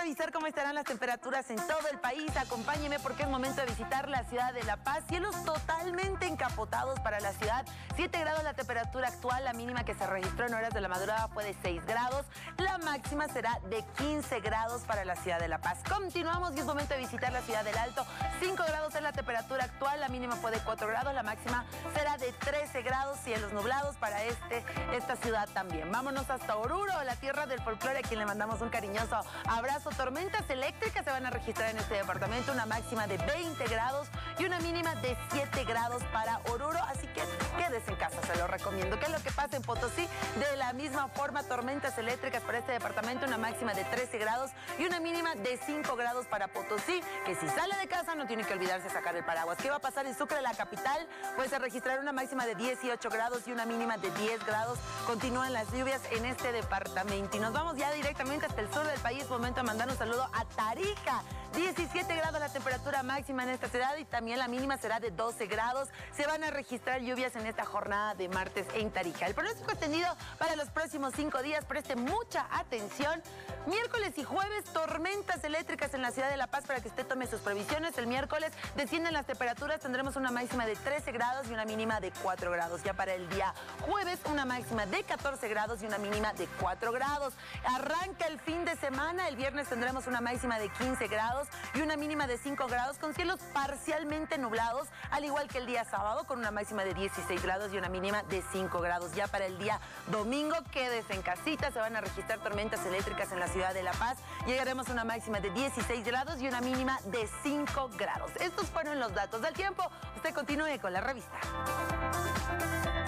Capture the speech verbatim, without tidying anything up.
revisar cómo estarán las temperaturas en todo el país. Acompáñeme porque es momento de visitar la ciudad de La Paz. Cielos totalmente encapotados para la ciudad. siete grados la temperatura actual. La mínima que se registró en horas de la madrugada fue de seis grados. La máxima será de quince grados para la ciudad de La Paz. Continuamos y es momento de visitar la ciudad del Alto. cinco grados es la temperatura actual. La mínima fue de cuatro grados. La máxima será de trece grados. Cielos nublados para este, esta ciudad también. Vámonos hasta Oruro, la tierra del folclore, a quien le mandamos un cariñoso abrazo. Tormentas eléctricas se van a registrar en este departamento, una máxima de veinte grados y una mínima de siete grados para Oruro, así que quédese en casa, se lo recomiendo. ¿Qué es lo que pasa en Potosí? De la misma forma, tormentas eléctricas para este departamento, una máxima de trece grados y una mínima de cinco grados para Potosí, que si sale de casa no tiene que olvidarse sacar el paraguas. ¿Qué va a pasar en Sucre, la capital? Pues se registrará una máxima de dieciocho grados y una mínima de diez grados. Continúan las lluvias en este departamento y nos vamos ya directamente hasta el sur del país. Momento de mandar un saludo a Tarija. diecisiete grados la temperatura máxima en esta ciudad y también la mínima será de doce grados. Se van a registrar lluvias en esta jornada de martes en Tarija. El pronóstico extendido para los próximos cinco días. Preste mucha atención. Miércoles y jueves, tormentas eléctricas en la ciudad de La Paz para que usted tome sus previsiones. El miércoles descienden las temperaturas. Tendremos una máxima de trece grados y una mínima de cuatro grados. Ya para el día jueves, una máxima de catorce grados y una mínima de cuatro grados. Arranca el fin de semana. El viernes tendremos una máxima de quince grados y una mínima de cinco grados con cielos parcialmente nublados, al igual que el día sábado con una máxima de dieciséis grados y una mínima de cinco grados. Ya para el día domingo, quédese en casita, se van a registrar tormentas eléctricas en la ciudad de La Paz. Llegaremos a una máxima de dieciséis grados y una mínima de cinco grados. Estos fueron los datos del tiempo. Usted continúe con la revista.